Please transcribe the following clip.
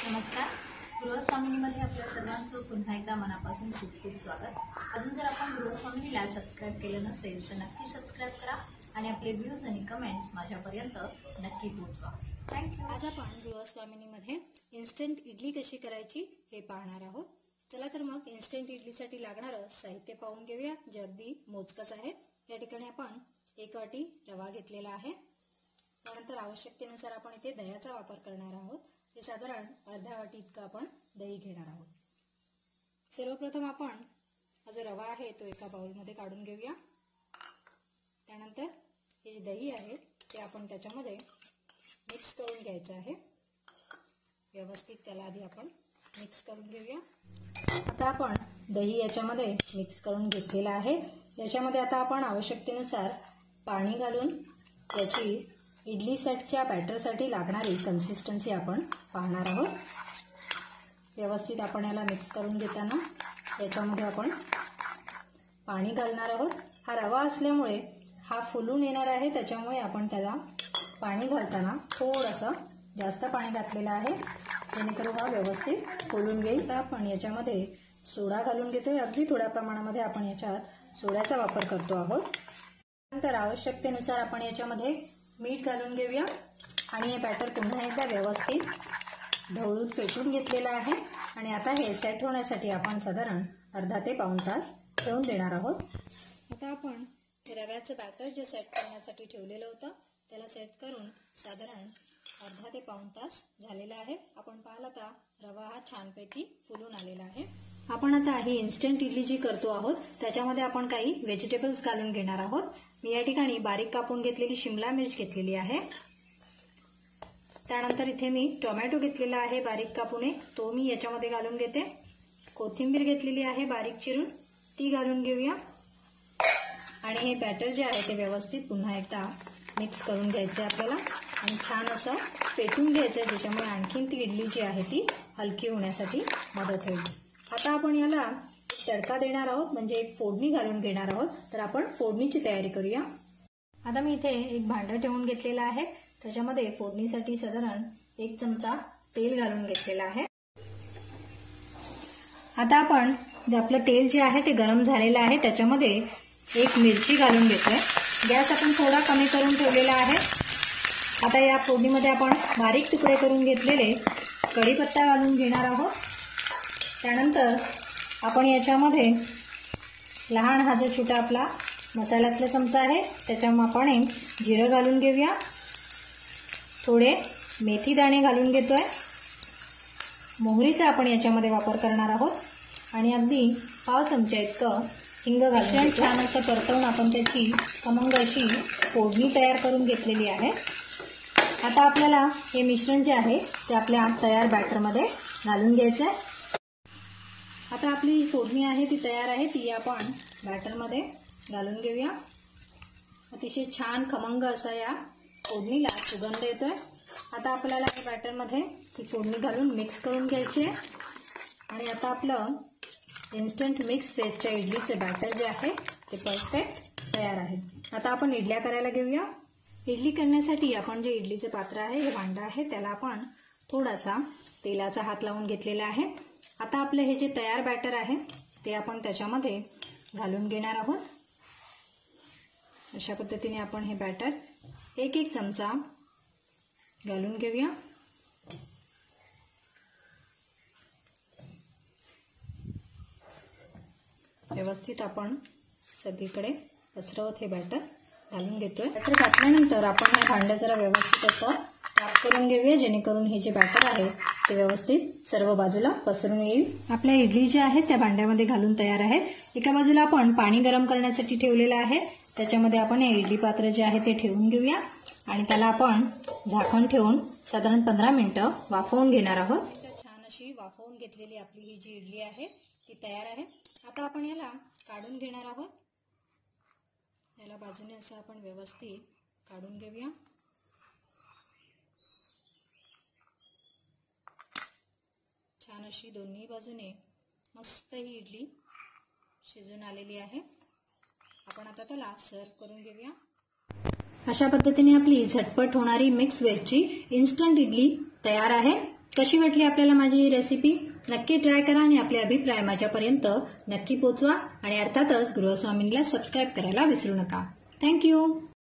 नमस्कार. गृहस्वामिनीमध्ये आपल्या सर्वांचं पुन्हा एकदा मनापासून खूप खूप स्वागत. अजून जर आपण गृहस्वामिनीला सबस्क्राईब केलं नसेल तर नक्की सबस्क्राईब करा आणि आपले व्ह्यूज आणि कमेंट्स माझ्यापर्यंत नक्की पोहोचवा. थँक्यू. आज आपण गृहस्वामिनीमध्ये इन्स्टंट इडली कशी करायची हे पाहणार आहोत. चला तर मग इन्स्टंट इडलीसाठी लागणारं साहित्य पाहून घेऊया, जे अगदी मोजकंच आहे. या ठिकाणी आपण 1 वाटी रवा घेतलेला आहे. त्यानंतर आवश्यकतेनुसार आपण इथे दह्याचा वापर करणार आहोत. हे साधारण अर्धा वाटी इतकं आपण दही घेणार आहोत. सर्वप्रथम आपण हा जो रवा आहे तो एका बाउलमध्ये काढून घेऊया. त्यानंतर हे जे दही आहे ते आपण त्याच्यामध्ये मिक्स करून घ्यायचं आहे. व्यवस्थित त्याला आधी आपण मिक्स करून घेऊया. आता आपण दही याच्यामध्ये मिक्स करून घेतलेलं आहे. याच्यामध्ये आता आपण आवश्यकतेनुसार पाणी घालून याची इडली सेटच्या बॅटरसाठी लागणारी कन्सिस्टन्सी आपण पाहणार आहोत. व्यवस्थित आपण याला मिक्स करून घेताना याच्यामध्ये आपण पाणी घालणार आहोत. हा रवा असल्यामुळे हा फुलून येणार आहे, त्याच्यामुळे आपण त्याला पाणी घालताना थोडंसं जास्त पाणी घातलेलं आहे, जेणेकरून हा व्यवस्थित फुलून घेईल. तर आपण याच्यामध्ये सोडा घालून घेतोय. अगदी थोड्या प्रमाणामध्ये आपण याच्यात सोड्याचा वापर करतो आहोत. नंतर आवश्यकतेनुसार आपण याच्यामध्ये मीठ घालून घेऊया आणि हे बॅटर पुन्हा एकदा व्यवस्थित ढवळून फेटून घेतलेलं आहे. आणि आता हे सेट होण्यासाठी आपण साधारण अर्धा ते पाऊण तास ठेवून देणार आहोत. आता आपण रव्याचं बॅटर जे सेट करण्यासाठी ठेवलेलं होतं त्याला सेट करून साधारण अर्धा ते पाऊण तास झालेला आहे. आपण पाहिलं तर रवा हा छानपैकी फुलून आलेला आहे. आपण आता ही इन्स्टंट इडली जी करतो आहोत त्याच्यामध्ये आपण काही व्हेजिटेबल्स घालून घेणार आहोत. मी या ठिकाणी बारीक कापून घेतलेली शिमला मिर्च घेतलेली आहे. त्यानंतर इथे मी टोमॅटो घेतलेला आहे बारीक कापून, तो मी याच्यामध्ये घालून घेते. कोथिंबीर घेतलेली आहे बारीक चिरून, ती घालून घेऊया. आणि हे बॅटर जे आहे ते व्यवस्थित पुन्हा एकदा मिक्स करून घ्यायचं आपल्याला आणि छान असं फेटून घ्यायचं, ज्याच्यामुळे आणखीन ती इडली जी आहे ती हलकी होण्यासाठी मदत होईल. आता आपण याला तडका देणार आहोत, म्हणजे एक फोडणी घालून घेणार आहोत. तर आपण फोडणीची तयारी करूया. आता मी इथे एक भांडं ठेवून घेतलेलं आहे. त्याच्यामध्ये फोडणीसाठी साधारण 1 चमचा तेल घालून घेतलेलं आहे. आता आपण आपलं तेल जे आहे ते गरम झालेलं आहे, त्याच्यामध्ये 1 मिरची घालून घेतोय. गॅस आपण थोडा कमी करून ठेवलेला आहे. आता या फोडणीमध्ये आपण बारीक तुकडे करून घेतलेले कढीपत्ता घालून घेणार आहोत. त्यानंतर आपण याच्यामध्ये लहान हा जो छोटा आपला मसाल्यातला चमचा आहे त्याच्या मापाने जिरं घालून घेऊया. थोडे मेथी दाणे घालून घेतोय. मोहरीचा आपण याच्यामध्ये वापर करणार आहोत आणि अगदी पाव चमचा इतकं हिंग घालून छान असं परतवून आपण त्याची खमंग अशी फोडणी तयार करून घेतलेली आहे. आता आपल्याला हे मिश्रण जे आहे ते आपल्या तयार बॅटरमध्ये घालून घ्यायचं आहे. आता आपली फोडणी आहे ती तयार आहे, ती आपण बॅटरमध्ये घालून घेऊया. अतिशय छान खमंग असा या फोडणीला सुगंध येतोय. आता आपल्याला या बॅटरमध्ये ही फोडणी घालून मिक्स करून घ्यायची आहे. आणि आता आपलं इन्स्टंट मिक्स व्हेजच्या इडलीचं बॅटर जे आहे ते परफेक्ट तयार आहे. आता आपण इडल्या करायला घेऊया. इडली करण्यासाठी आपण जे इडलीचं पात्र आहे, हे भांडं आहे, त्याला आपण थोडासा तेलाचा हात लावून घेतलेला आहे. आता आपलं हे जे तयार बॅटर आहे ते आपण त्याच्यामध्ये घालून घेणार आहोत. अशा पद्धतीने आपण हे बॅटर 1 चमचा घालून घेऊया. व्यवस्थित आपण सगळीकडे पसरवत हे बॅटर घालून घेतोय. बॅटर घातल्यानंतर आपण हे भांडं जरा व्यवस्थित असं टॅप करून घेऊया, जेणेकरून हे जे बॅटर आहे ते व्यवस्थित सर्व बाजूला पसरून येईल. आपल्या इडली ज्या आहेत त्या भांड्यामध्ये घालून तयार आहे. एका बाजूला आपण पाणी गरम करण्यासाठी ठेवलेलं आहे, त्याच्यामध्ये आपण हे इडली पात्र जे आहे ते ठेवून घेऊया आणि त्याला आपण झाकण ठेवून साधारण 15 मिनिटं वाफवून घेणार आहोत. छान अशी वाफवून घेतलेली आपली ही जी इडली आहे ती तयार आहे. आता आपण याला काढून घेणार आहोत. याला बाजूने असं आपण व्यवस्थित काढून घेऊया. छान अशी दोन्ही बाजूने मस्त ही इडली शिजून आलेली आहे. आपण आता त्याला सर्व करून घेऊया. अशा पद्धतीने आपली झटपट होणारी मिक्स व्हेजची इन्स्टंट इडली तयार आहे. कशी वाटली आपल्याला माझी ही रेसिपी? नक्की ट्राय करा आणि आपले अभिप्राय माझ्यापर्यंत नक्की पोचवा आणि अर्थातच गृहस्वामिनीला सबस्क्राईब करायला विसरू नका. थँक्यू.